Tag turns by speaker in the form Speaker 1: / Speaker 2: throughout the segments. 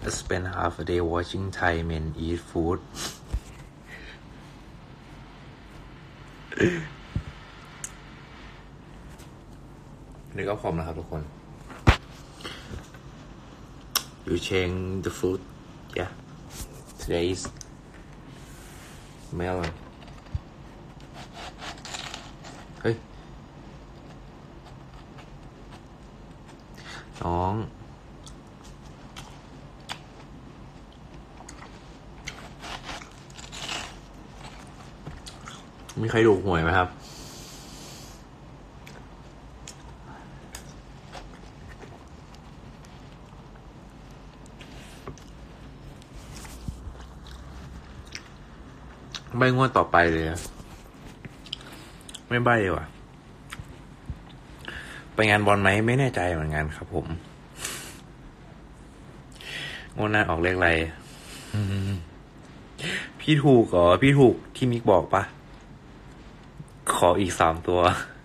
Speaker 1: spend half a day watching Thai men eat food นี่ก็พร้อมนะครับทุกคน You change the food yeah today is melon เฮ้ยน้องมีใครถูกหวยไหมครับใบงวดต่อไปเลยนะไม่ใบเลยว่ะไปงานบอลไหมไม่แน่ใจเหมือนกันครับผมงวดหน้าออกเลขอะไรพี่ถูกเหรอพี่ถูกที่มิกบอกปะขออีก3 ตัว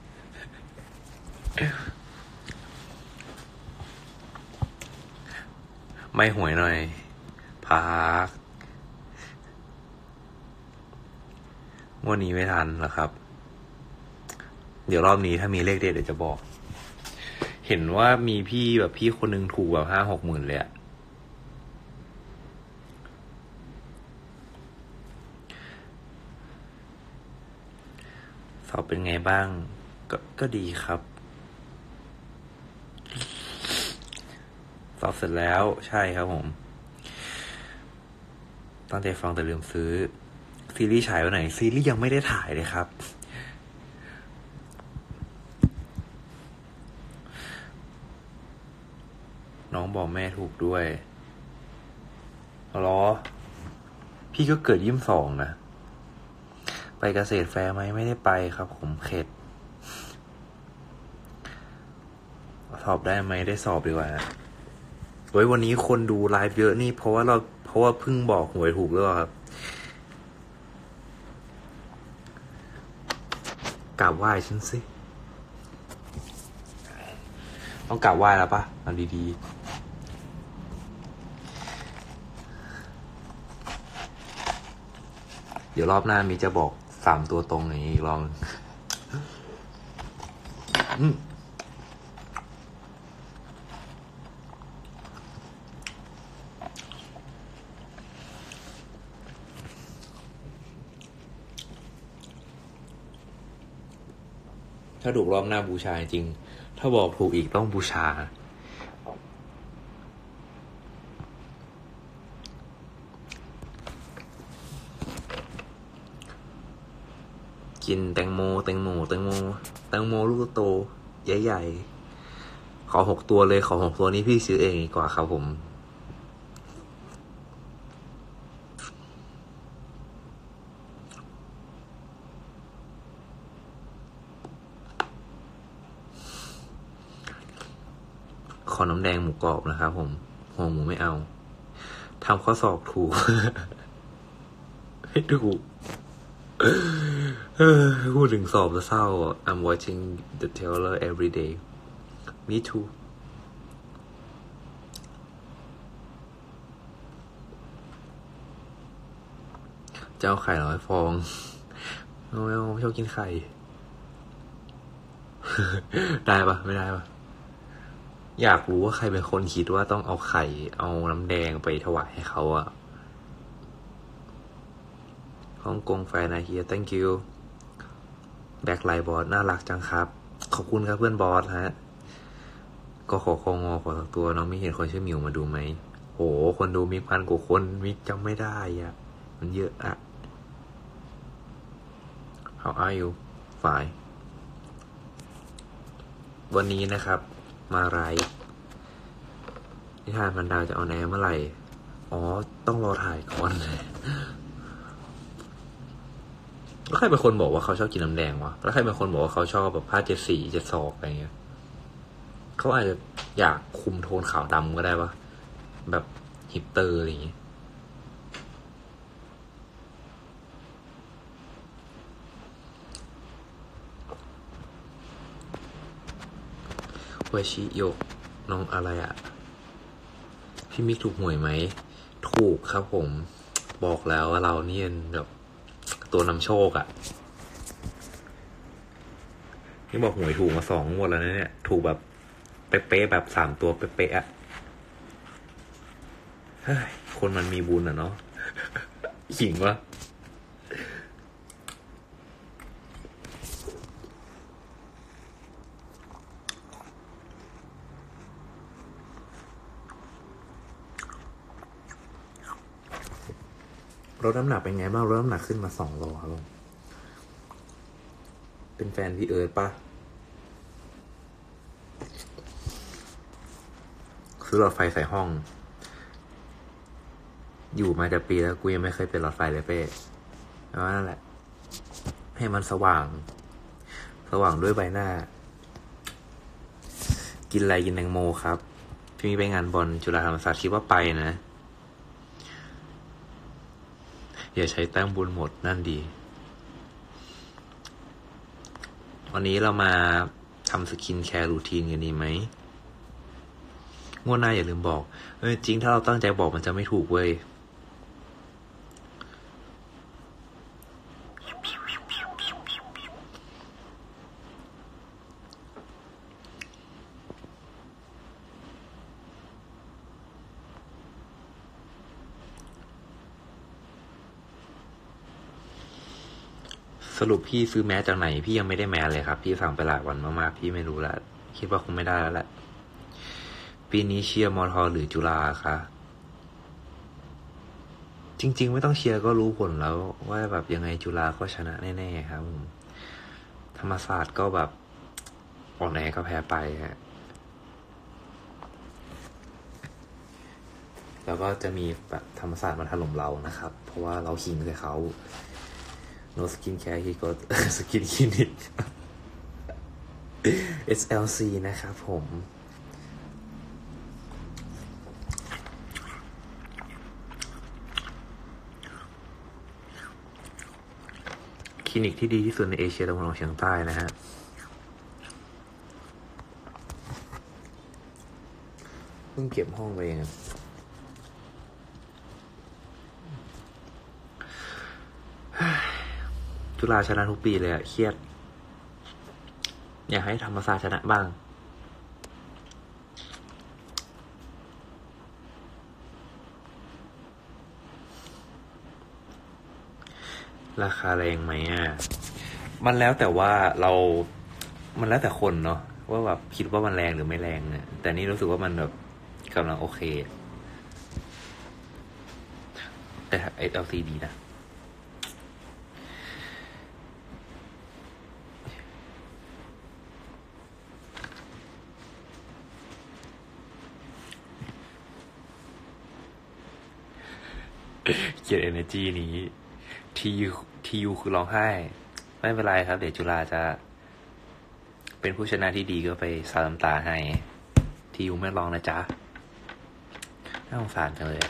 Speaker 1: ไม่หวยหน่อยพักงวดนี้ไม่ทันหรอครับเดี๋ยวรอบนี้ถ้ามีเลขเด็ดเดี๋ยวจะบอกเห็นว่ามีพี่คนนึงถูกแบบ5-6 หมื่นเลยอะสอบเป็นไงบ้างก็ดีครับสอบเสร็จแล้วใช่ครับผมตั้งใจฟังแต่ลืมซื้อซีรีส์ฉายวันไหนซีรีส์ยังไม่ได้ถ่ายเลยครับน้องบอกแม่ถูกด้วยเหรอพี่ก็เกิด22นะไปเกษตรแฟร์ไหมไม่ได้ไปครับผมเข็ดสอบได้ไหมได้สอบดีกว่าเฮ้ยวันนี้คนดูไลฟ์เยอะนี่เพราะว่าเพิ่งบอกหวยถูกหรือเปล่าครับกราบไหว้ฉันสิต้องกราบไหว้แล้วปะเอาดีๆเดี๋ยวรอบหน้ามีจะบอก3 ตัวตรงอย่างนี้อีกลองถ้าถูกรอบหน้าบูชาจริงถ้าบอกถูกอีกต้องบูชากินแตงโมลูกโตใหญ่ๆขอ6 ตัวเลยขอ6 ตัวนี้พี่ซื้อเองดีกว่าครับผมขอน้ำแดงหมูกรอบนะครับผมหัวหมูไม่เอาทำข้อสอบถูก ให้ถูกพูดถึงสอบแล้วเศร้า I'm watching the trailer every day me too เจ้าไข่100 ฟองไม่ชอบกินไข่ ได้ปะไม่ได้ปะอยากรู้ว่าใครเป็นคนคิดว่าต้องเอาไข่เอาน้ำแดงไปถวายให้เขาอะฮ่องกงแฟนนะเฮีย thank you แบ็คไลน์บอสน่ารักจังครับขอบคุณครับเพื่อนบอสฮะก็ขอสักตัวน้องไม่เห็นคนชื่อมิวมาดูไหมโหคนดูมี1,000 กว่าคนมิจำไม่ได้อ่ะมันเยอะอะ How are you fine วันนี้นะครับมาไลฟ์นิทานพันดาวจะเอาแนวเมื่อไหร่อ๋อต้องรอถ่ายก่อนแล้วใครเป็นคนบอกว่าเขาชอบกินน้ำแดงวะแล้วใครเป็นคนบอกว่าเขาชอบแบบผ้า7 สี 7 ศอกอะไรเงี้ยเขาอาจจะอยากคุมโทนขาวดำก็ได้ปะแบบฮิปเตอร์อะไรอย่างเงี้ยวชิโยกน้องอะไรอะพี่มิกถูกหวยไหมถูกครับผมบอกแล้วว่าเรานี่แบบตัวนำโชคอะนี่บอกหวยถูกมา2 งวดแล้วนะเนี่ยถูกแบบเป๊ะๆแบบ3 ตัวเป๊ะๆอะเฮ้ยคนมันมีบุญอะเนาะขิงวะลดน้ำหนักเป็นไงบ้างลดน้ำหนักขึ้นมา2 โลครับผมเป็นแฟนพี่เอิร์ธปะซื้อหลอดไฟใส่ห้องอยู่มาจะปีแล้วกูยังไม่เคยเป็นหลอดไฟเลยเป้แล้วนั่นแหละให้มันสว่างด้วยใบหน้ากินอะไรกินแตงโมครับพี่มีไปงานบอลจุฬาธรรมศาสตร์คิดว่าไปนะอย่าใช้แต้มบุญหมดนั่นดีวันนี้เรามาทำสกินแคร์รูทีนกันดีไหมงวดหน้าอย่าลืมบอกจริงถ้าเราตั้งใจบอกมันจะไม่ถูกเว้ยสรุปพี่ซื้อแมสจากไหนพี่ยังไม่ได้แมสเลยครับพี่สั่งไปหลายวันมากๆพี่ไม่รู้ละคิดว่าคงไม่ได้แล้วแหละปีนี้เชียร์มอทอหรือจุฬาคะจริงๆไม่ต้องเชียร์ก็รู้ผลแล้วว่าแบบยังไงจุฬาก็ชนะแน่ๆครับธรรมศาสตร์ก็แบบอ่อนแอก็แพ้ไปฮะแล้วก็จะมีแบบธรรมศาสตร์มาถล่มเรานะครับเพราะว่าเราขิงใส่เขา no skin care he got skin clinic SLC นะครับผมคลินิกที่ดีที่สุดในเอเชียตะวันออกเฉียงใต้นะฮะเพิ่งเก็บห้องไปเองจุฬาชนะทุกปีเลยอะเครียดอยากให้ธรรมศาสตร์ชนะบ้างราคาแรงไหมอ่ะมันแล้วแต่ว่ามันแล้วแต่คนเนาะว่าแบบคิดว่ามันแรงหรือไม่แรงเนี่ยแต่นี่รู้สึกว่ามันแบบกำลังโอเคแต่ SLC ดีนะเกียรติ energy นี้ทียูคือร้องไห้ไม่เป็นไรครับเดี๋ยวจุฬาจะเป็นผู้ชนะที่ดีก็ไปซาลำตาให้ทียูไม่ร้องนะจ๊ะน่าสงสารจังเลย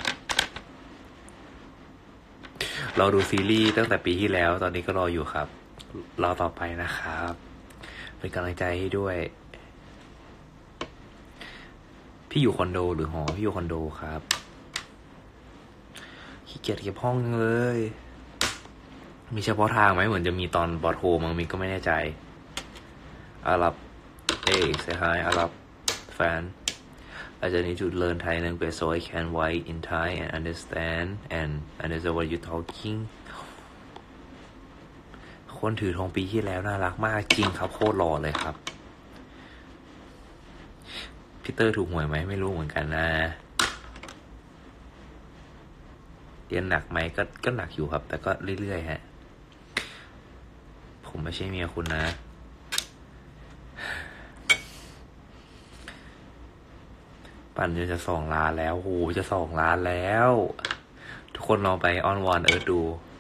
Speaker 1: เราดูซีรีส์ตั้งแต่ปีที่แล้วตอนนี้ก็รออยู่ครับรอต่อไปนะครับเป็นกำลังใจให้ด้วยพี่อยู่คอนโดหรือหอพี่อยู่คอนโดครับขี้เกียจเก็บห้องเลยมีเฉพาะทางไหมเหมือนจะมีตอนบอทโฮมั้งมิก็ไม่แน่ใจอารับsay hi อารับแฟนI just need to learn Thai language so I can write in Thai and understand what you talking คนถือธงปีที่แล้วน่ารักมากจริงครับโคตรหล่อเลยครับพีเตอร์ถูกหวยไหมไม่รู้เหมือนกันนะเรียนหนักไหมก็หนักอยู่ครับแต่ก็เรื่อยๆฮะผมไม่ใช่เมียคุณนะปั่นจะ2 ล้านแล้วโหจะ2 ล้านแล้วทุกคนลองไปออนวอนดู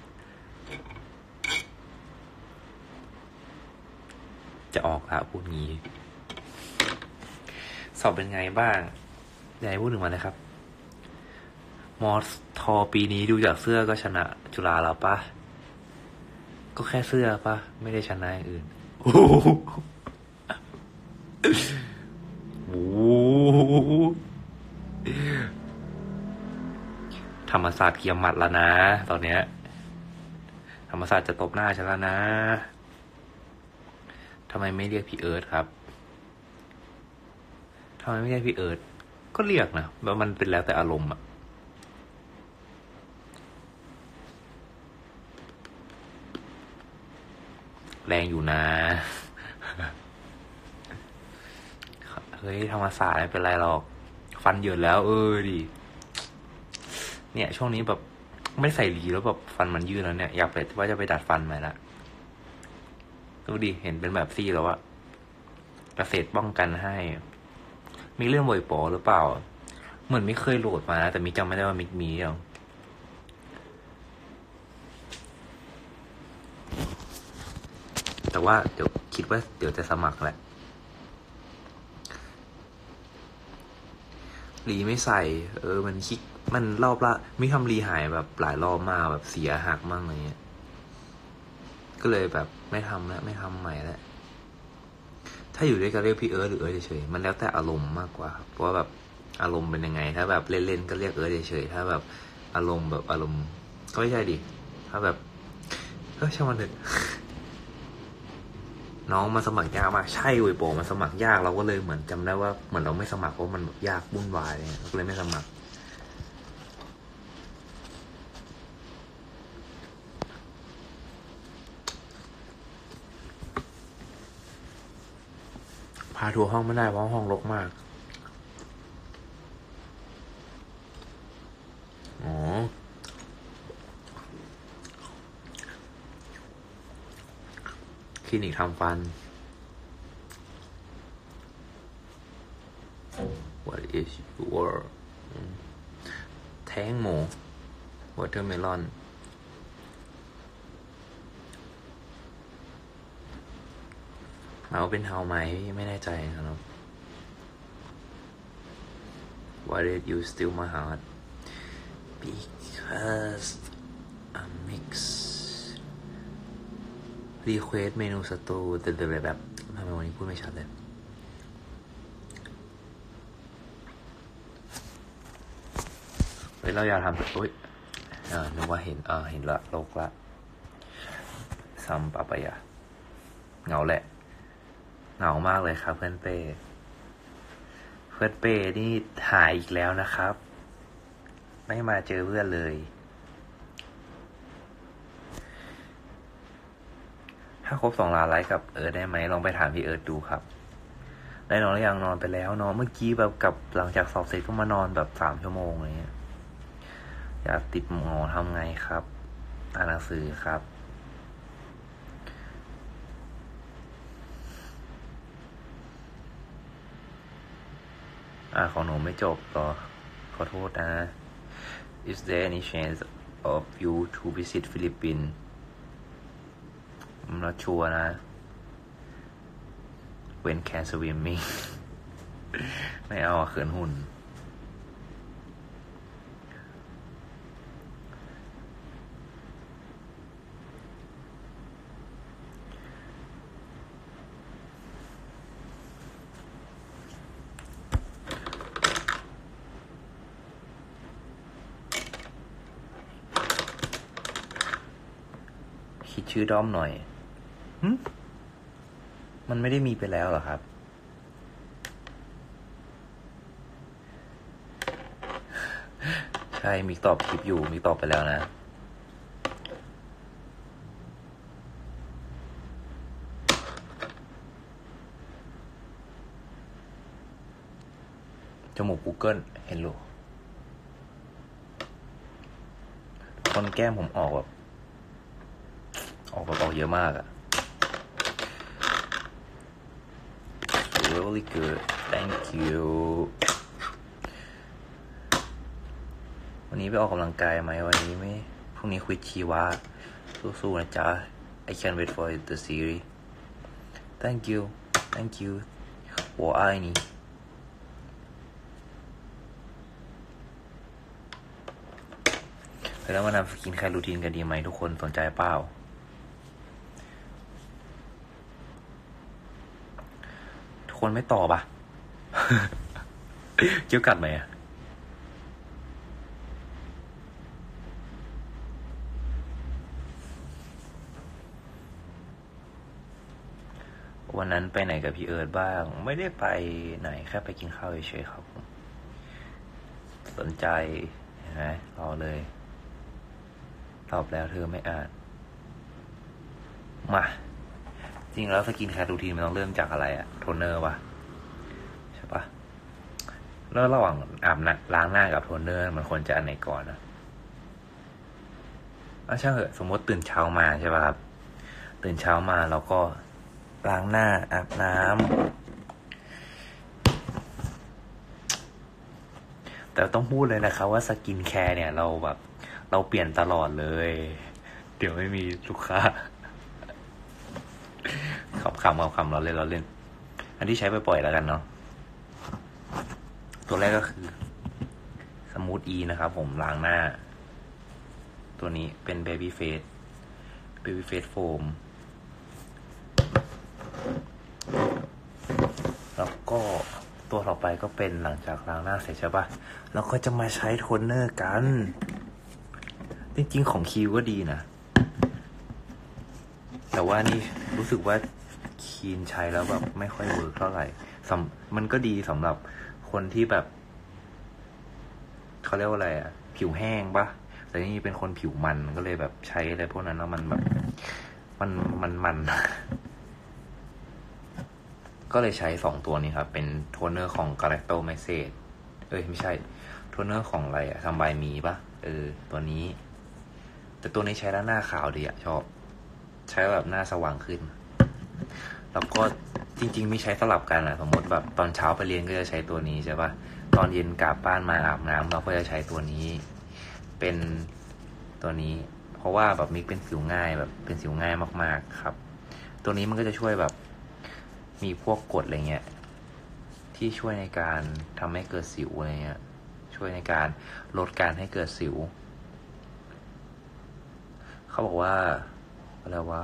Speaker 1: จะออกละพูดงี้สอบเป็นไงบ้างอยากให้พูดถึงมันนะครับมอทอปีนี้ดูจากเสื้อก็ชนะจุฬาแล้วปะก็แค่เสื้อปะไม่ได้ชนะอย่างอื่นโอ้โหรมศาสตร์เกียมหมัดแล้วนะ ตอนเนี้ย ธรรมศาสตร์จะตบหน้าฉันแล้วนะทำไมไม่เรียกพี่เอิร์ธครับทำไมไม่เรียกพี่เอิร์ธก็เรียกนะแล้วมันเป็นแล้วแต่อารมณ์อะแรงอยู่นะ เฮ้ยธรรมศาสตร์ไม่เป็นไรหรอก ฟันเหยินแล้วดิเนี่ยช่วงนี้แบบไม่ใส่หลีแล้วแบบฟันมันยืดแล้วเนี่ยอยากไปว่าจะไปดัดฟันใหม่ละดูดิเห็นเป็นแบบซี่แล้วอะเกษตรป้องกันให้ มีเรื่องบ่อยปอหรือเปล่าเหมือนไม่เคยโหลดมานะแต่มิกจำไม่ได้ว่ามิกมีหรอแต่ว่าเดี๋ยวคิดว่าเดี๋ยวจะสมัครแหละรีไม่ใส่มันคิดมันรอบละมิกทำรีหายแบบหลายรอบมากแบบเสียหักมั่งอะไรเงี้ยก็เลยแบบไม่ทำแล้วไม่ทำใหม่แล้วถ้าอยู่ด้วยกันเรียกพี่เอิร์ธหรือเอิร์ธเฉยๆมันแล้วแต่อารมณ์มากกว่าเพราะว่าแบบอารมณ์เป็นยังไงถ้าแบบเล่นๆก็เรียกเอิร์ธเฉยๆถ้าแบบอารมณ์แบบอารมณ์ก็ไม่ใช่ดิถ้าแบบช่างมันเถอะน้องมาสมัครยากมากใช่เว้ยโปมันสมัครยากเราก็เลยเหมือนจำได้ว่าเหมือนเราไม่สมัครเพราะมันยากวุ่นวายเนี่ยเราก็เลยไม่สมัครพาทัวร์ห้องไม่ได้เพราะห้องรกมากอ๋อคลินิกทำฟัน What is your แทงโม watermelon เอาเป็นเฮาไหมไม่แน่ใจนะครับ Why did you steal my heart because a mix request เมนูสตูแต่แบบทำไมวันนี้พูดไม่ชัดเลยเฮ้ยเราอยากทำนึกว่าเห็นเห็นละโลกละซัมปะปะยะเหงาแหละเหงามากเลยครับเพื่อนเป้นี่หายอีกแล้วนะครับไม่มาเจอเพื่อนเลยถ้าครบ2 ล้านไลค์กับได้ไหมลองไปถามพี่เอิร์ธดูครับได้นอนหรือยังนอนไปแล้วนอนเมื่อกี้แบบกับหลังจากสอบเสร็จก็มานอนแบบ3 ชั่วโมงอะไรเงี้ยอยากติดหมอทำไงครับอ่านหนังสือครับของหนูไม่จบหรอขอโทษนะ Is there any chance of you to visit Philippines I'm not sure นะ When can swimming ไม่เอาเขินหุ่นคิดชื่อด้อมหน่อยมันไม่ได้มีไปแล้วเหรอครับใช่มิกตอบคลิปอยู่มิกตอบไปแล้วนะจมูก Google เห็นหรอคนแก้มผมออกแบบออกเยอะมากอะ really good thank you วันนี้ไปออกกำลังกายไหมวันนี้ไม่พรุ่งนี้คุยชีวะสู้ๆนะจ๊ะ I can't wait for the series thank you 我爱你แล้วมานำสกินแคร์รูทีนกันดีไหมทุกคนสนใจเปล่าทุกคนไม่ตอบอ่ะ เกี่ยวกัดไหมอ่ะวันนั้นไปไหนกับพี่เอิร์ธบ้าง ไม่ได้ไปไหนแค่ไปกินข้าวเฉยๆครับผมสนใจเห็นไหมรอเลยตอบแล้วเธอไม่อ่านมาจริงแล้วสกินแคร์รูทีนมันต้องเริ่มจากอะไรอะโทนเนอร์ปะใช่ปะแล้วระหว่างอาบน้ำล้างหน้ากับโทนเนอร์มันควรจะอันไหนก่อนนะช่างเถอะสมมติตื่นเช้ามาใช่ป่ะครับตื่นเช้ามาเราก็ล้างหน้าอาบน้ำแต่ต้องพูดเลยนะครับว่าสกินแคร์เนี่ยเราแบบเราเปลี่ยนตลอดเลยเดี๋ยวไม่มีลูกค้าคำเราเล่นอันที่ใช้ไปปล่อยแล้วกันเนาะตัวแรกก็คือสมูทอีนะครับผมล้างหน้าตัวนี้เป็นเบบี้เฟสโฟมแล้วก็ตัวต่อไปก็เป็นหลังจากล้างหน้าเสร็จใช่ปะเราก็จะมาใช้โทนเนอร์กันจริงๆของคิวก็ดีนะแต่ว่านี่รู้สึกว่าคีนใช้แล้วแบบไม่ค่อยเวิร์กเท่าไหร่มันก็ดีสำหรับคนที่แบบเขาเรียกว่าอะไรอะผิวแห้งปะแต่นี่เป็นคนผิวมันก็เลยแบบใช้อะไรพวกนั้นแล้วมันแบบมันก็เลยใช้2ตัวนี้ครับเป็นโทนเนอร์ของ Galacto Message ไม่ใช่โทนเนอร์ของอะไรอะทำบายมีปะตัวนี้แต่ตัวนี้ใช้แล้วหน้าขาวดีอะชอบใช้แบบหน้าสว่างขึ้นแล้วก็จริงๆมีใช้สลับกันอะสมมติแบบตอนเช้าไปเรียนก็จะใช้ตัวนี้ใช่ปะตอนเย็นกลับบ้านมาอาบน้ำเราก็จะใช้ตัวนี้เป็นตัวนี้เพราะว่าแบบมิกเป็นสิวง่ายแบบเป็นสิวง่ายมากๆครับตัวนี้มันก็จะช่วยแบบมีพวกกรดอะไรเงี้ยที่ช่วยในการทำให้เกิดสิวอะไรเงี้ยช่วยในการลดการให้เกิดสิวเขาบอกว่าอะไรวะ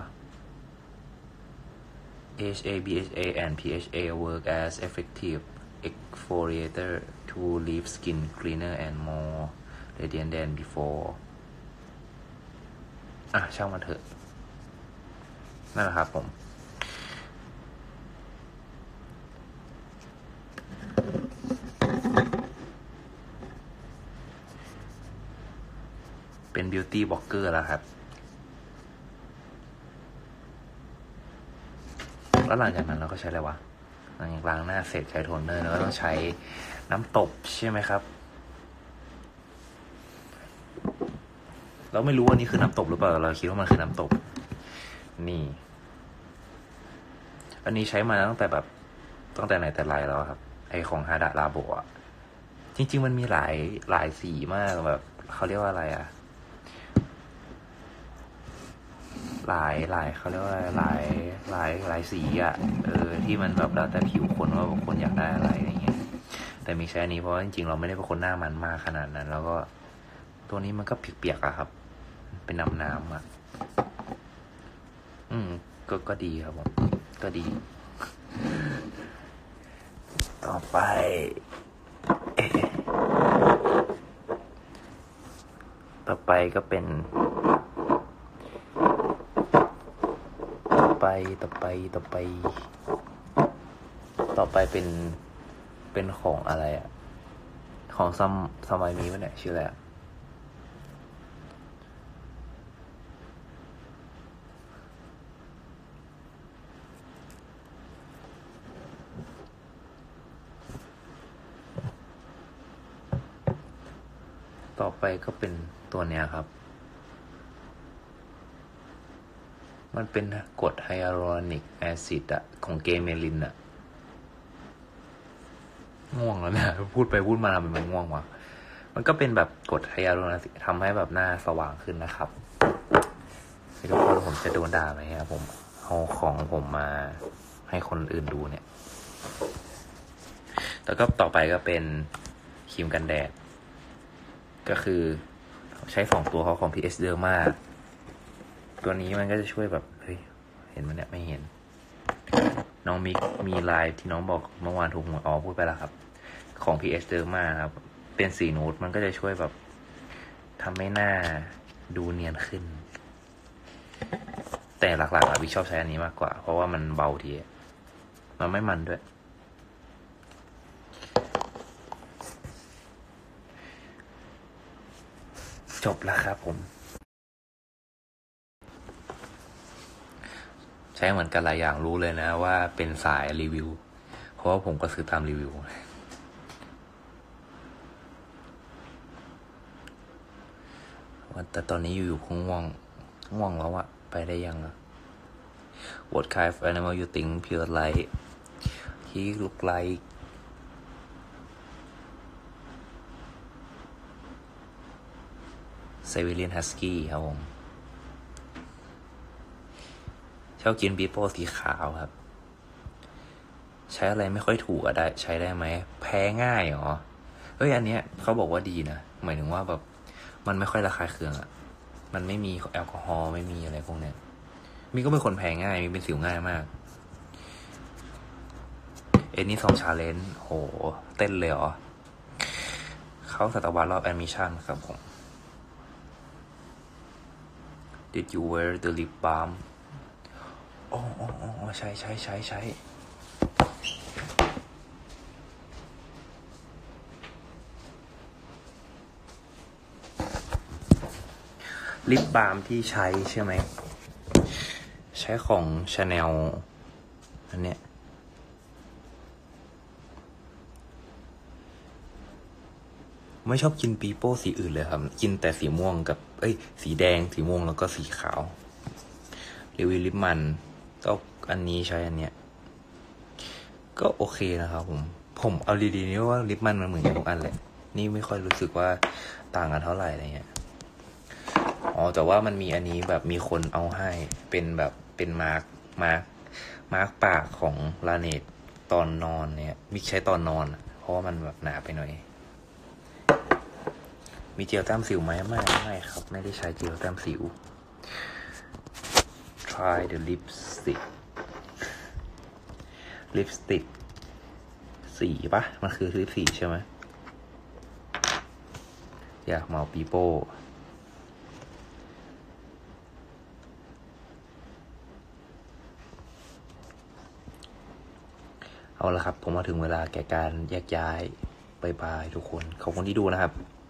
Speaker 1: AHA, BHA and PHA work as effective exfoliator to leave skin cleaner and more radiant than before ช่างมันเถอะนั่นแหละครับผมเป็น beauty blogger แล้วครับแล้วหลังจากนั้นเราก็ใช้อะไรวะหลังจากล้างหน้าเสร็จใช้โทนเนอร์แล้วก็ต้องใช้น้ำตบใช่ไหมครับเราไม่รู้ว่านี่คือน้ำตบหรือเปล่าเราคิดว่ามันคือน้ำตบนี่อันนี้ใช้มาตั้งแต่ไหนแต่ไรแล้วครับไอของฮาดะลาโบะจริงๆมันมีหลายสีมากแบบเขาเรียกว่าอะไรหลายเขาเรียกว่าหลายสีที่มันแบบแล้วแต่ผิวคนว่าคนอยากได้อะไรอย่างเงี้ยแต่มีใช้อันนี้เพราะว่าจริงๆเราไม่ได้เป็นคนหน้ามันมากขนาดนั้นแล้วก็ตัวนี้มันก็เปียกๆอะครับเป็นน้ำอะก็ดีครับผมก็ดีต่อไปก็เป็นต่อไปเป็นของอะไรอะของซัมไมมีวะเนี่ยชื่ออะไรต่อไปก็เป็นตัวเนี้ยครับมันเป็นกรดไฮยาลูรอนิกแอซิดของเกเมลินง่วงแล้วเนี่ยพูดไปพูดมาทำไมมันง่วงวะมันก็เป็นแบบกรดไฮยาลูรอนิกทำให้แบบหน้าสว่างขึ้นนะครับไม่รู้ว่าผมจะโดนด่าไหมครับผมเอาของผมมาให้คนอื่นดูเนี่ยแล้วก็ต่อไปก็เป็นครีมกันแดดก็คือใช้2ตัวของ PH Derma ตัวนี้มันก็จะช่วยแบบเห็นมันเนี่ยไม่เห็นน้องมิกมีไลน์ที่น้องบอกเมื่อวานถูกหวยพูดไปแล้วครับของ PH Derma ครับเป็นสีนูดมันก็จะช่วยแบบทำให้หน้าดูเนียนขึ้นแต่หลักๆวิชอบใช้อันนี้มากกว่าเพราะว่ามันเบาดีมันไม่มันด้วยจบแล้วครับผมใช้เหมือนกันหลายอย่างรู้เลยนะว่าเป็นสายรีวิวเพราะว่าผมก็ซื้อตามรีวิวแต่ตอนนี้อยู่ๆคงง่วงแล้วอะไปได้ยังอะ What kind of animal you think Pure like He look like Siberian Husky ครับผมชอบกินปีโป้สีขาวครับใช้อะไรไม่ค่อยถูกอะได้ใช้ได้ไหมแพ้ง่ายเหรอเอ้ยอันเนี้ยเขาบอกว่าดีนะหมายถึงว่าแบบมันไม่ค่อยระคายเคืองอะมันไม่มีแอลกอฮอล์ไม่มีอะไรพวกเนี้ยมีก็เป็นคนแพ้ง่ายมีเป็นสิวง่ายมากนี่2 challenge โหเต้นเลยเหรอเขาศตวรรษรอบแอดมิชชั่นครับผม Did you wear the lip balm อ๋อใช้ลิปบาล์มที่ใช้ใช่ไหมใช้ของ Chanel อันเนี้ยไม่ชอบกินปีโป้สีอื่นเลยครับกินแต่สีม่วงกับสีแดงสีม่วงแล้วก็สีขาวรีวิวลิปมันก็อันนี้ใช้อันเนี้ยก็โอเคนะครับผมเอาดีๆนี่ว่าลิปมันเหมือนกันทุกอันเลยนี่ไม่ค่อยรู้สึกว่าต่างกันเท่าไหร่อะไรเงี้ยแต่ว่ามันมีอันนี้แบบมีคนเอาให้เป็นแบบเป็นมาร์กปากของลาเนตตอนนอนเนี่ยมิกใช้ตอนนอนเพราะว่ามันแบบหนาไปหน่อยมีเจลแต้มสิวไหมไม่ครับไม่ได้ใช้เจลแต้มสิว try the lipstick สีปะมันคือลิปสีใช่ไหมอยากเมาปีโป้เอาละครับผมมาถึงเวลาแก่การแยกย้ายบายบายทุกคนขอบคุณที่ดูนะครับ